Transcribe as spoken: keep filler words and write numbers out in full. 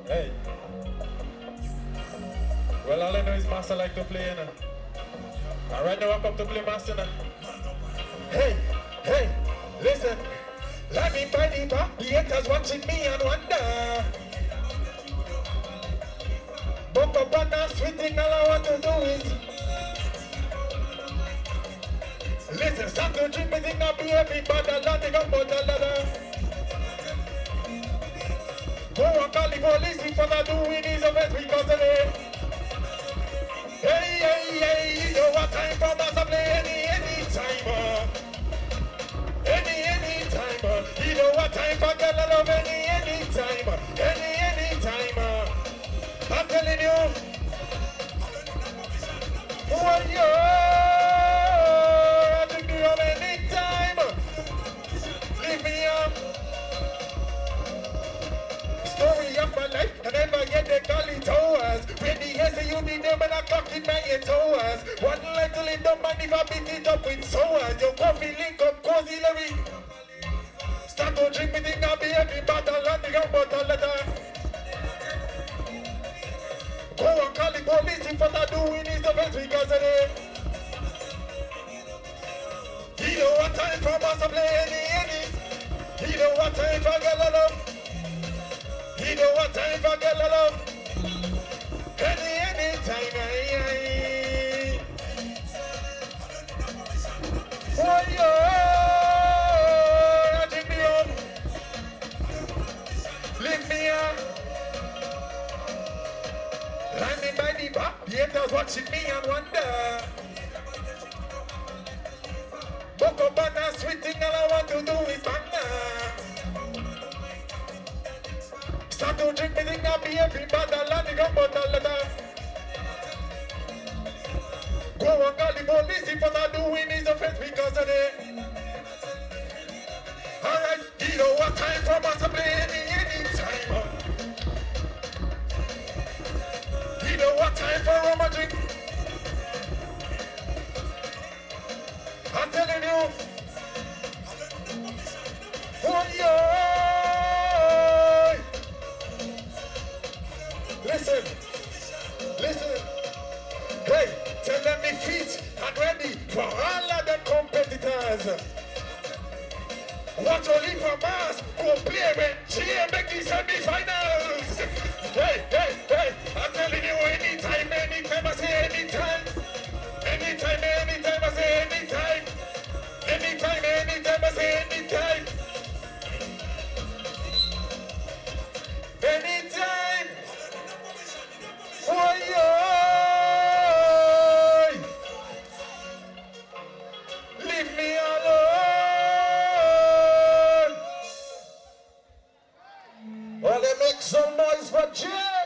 Hey. Well, all I know is Master like to play, you know. Alright, now I come to play Master now. Hey, hey, listen. Let me buy the bar. The haters watching me and wonder. Bump up and dance, sweet thing, all I want to do is listen, start to drink, me think I'll be heavy, but a lot of them but a ladder. Go and call the police if I'm not doing this offense because of it. Hey, hey, hey, you know what time for us to play any, any time. Uh. Any, any time. Uh. You know what time for girl I love any, any time. Uh. Any, any time. Uh. I'm telling you. One year. Story of my life, I never get the golly towers. When the yes, you need them and I clock in my towers. One life to live, don't mind if I beat it up with sowers. Your coffee link up, cozy Larry. Start to drink me, think I'll be every battle and the young bottle letter. Go and call the police if what I'm doing is the best because of it. You know what time for us to play any, any. You know what time for girl love. You know what time for girl love? Any, any time, aye, aye. Oh, yeah, take me on. Lift me up. Landing by the bar, the haters watching me and wonder. Boko Bana, sweet thing, all I want to do is banga. Start to drink me, think I'll be every battle and the gun bottle letter. Go and call the police if what I'm doing is offense because of it. Alright, you know what time for us to play any, any time. You know what time for rum and drink. I'm telling you. Oh, yeah. Listen, listen, hey, tell them me feet and ready for all of the competitors. Watch only for mass, go play when G M make the semi-finals. Hey, hey, hey, I'm telling you anytime, anytime I say anytime. Anytime, anytime I say anytime. Anytime, anytime I say anytime. Anytime. Oh, yeah. Leave me alone. Well, they make some noise for Jim.